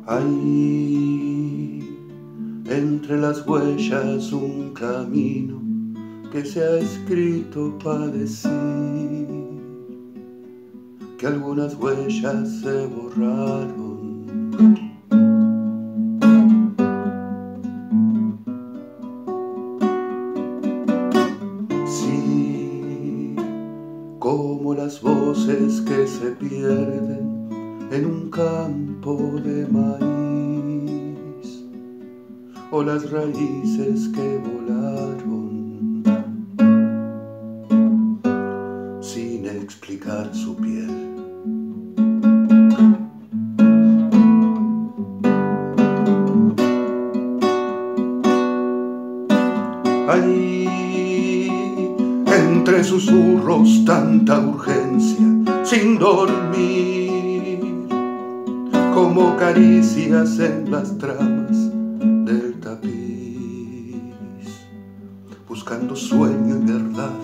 Hay entre las huellas un camino que se ha escrito para decir que algunas huellas se borraron. Sí, como las voces que se pierden en un campo de maíz, o las raíces que volaron sin explicar su piel. Hay entre susurros tanta urgencia, sin dormir, como caricias en las tramas del tapiz, buscando sueño y verdad.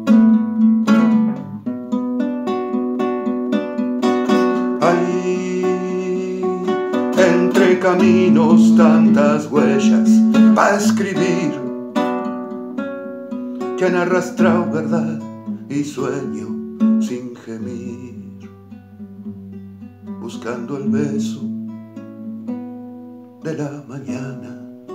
Hay entre caminos tantas huellas para escribir que han arrastrado verdad y sueño sin gemir, buscando el beso de la mañana.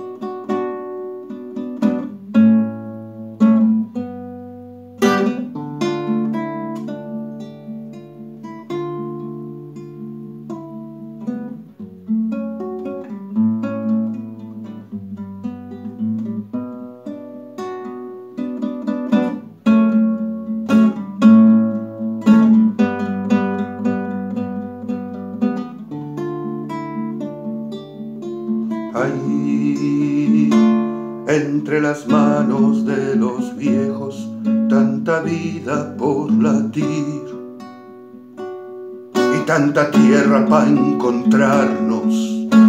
Hay entre las manos de los viejos tanta vida por latir y tanta tierra para encontrarnos.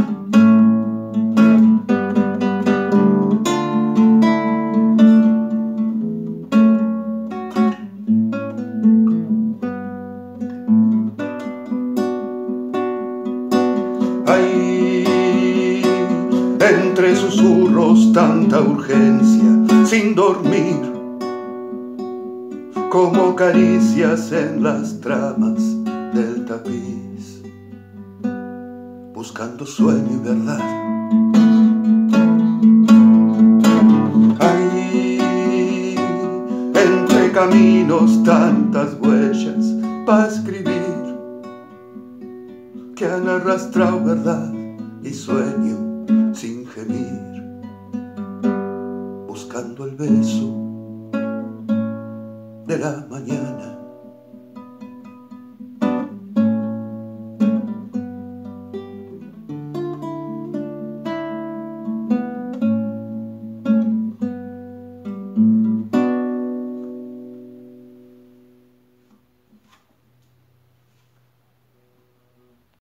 Hay entre susurros tanta urgencia, sin dormir, como caricias en las tramas del tapiz, buscando sueño y verdad. Hay entre caminos tantas huellas para escribir que han arrastrado verdad y sueño sin gemir, buscando el beso de la mañana.